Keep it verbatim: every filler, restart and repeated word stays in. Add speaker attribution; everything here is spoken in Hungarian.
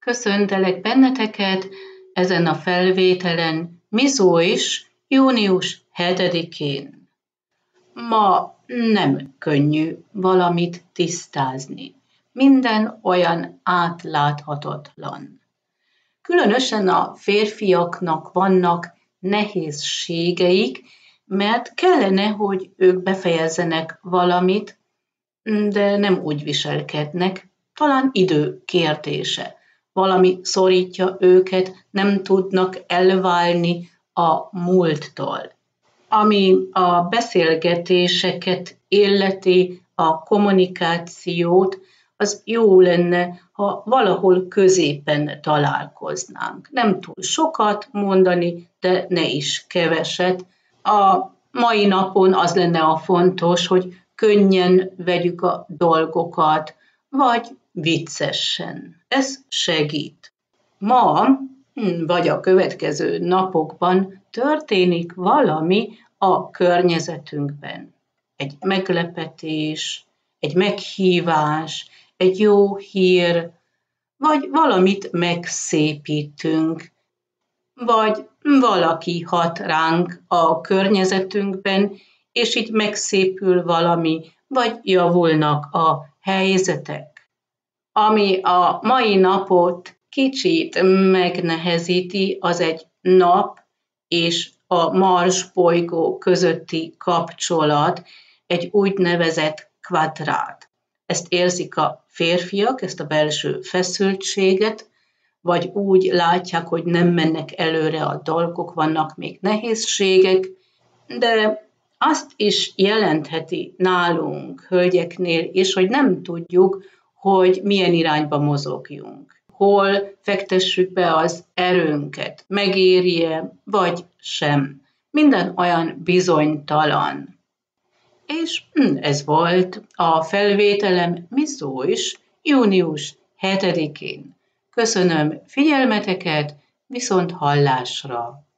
Speaker 1: Köszöntelek benneteket ezen a felvételen, Mizó is, június hetedikén. Ma nem könnyű valamit tisztázni. Minden olyan átláthatatlan. Különösen a férfiaknak vannak nehézségeik, mert kellene, hogy ők befejezzenek valamit, de nem úgy viselkednek, talán idő kérdése. Valami szorítja őket, nem tudnak elválni a múlttól. Ami a beszélgetéseket illeti, a kommunikációt, az jó lenne, ha valahol középen találkoznánk. Nem túl sokat mondani, de ne is keveset. A mai napon az lenne a fontos, hogy könnyen vegyük a dolgokat, vagy viccesen. Ez segít. Ma, vagy a következő napokban történik valami a környezetünkben. Egy meglepetés, egy meghívás, egy jó hír, vagy valamit megszépítünk, vagy valaki hat ránk a környezetünkben, és így megszépül valami, vagy javulnak a helyzetek. Ami a mai napot kicsit megnehezíti, az egy nap és a Mars bolygó közötti kapcsolat, egy úgynevezett kvadrát. Ezt érzik a férfiak, ezt a belső feszültséget, vagy úgy látják, hogy nem mennek előre a dolgok, vannak még nehézségek, de azt is jelentheti nálunk, hölgyeknél is, hogy nem tudjuk, hogy milyen irányba mozogjunk. Hol fektessük be az erőnket, megéri-e, vagy sem. Minden olyan bizonytalan. És ez volt a felvételem Mizó is, június hetedikén. Köszönöm figyelmeteket, viszont hallásra!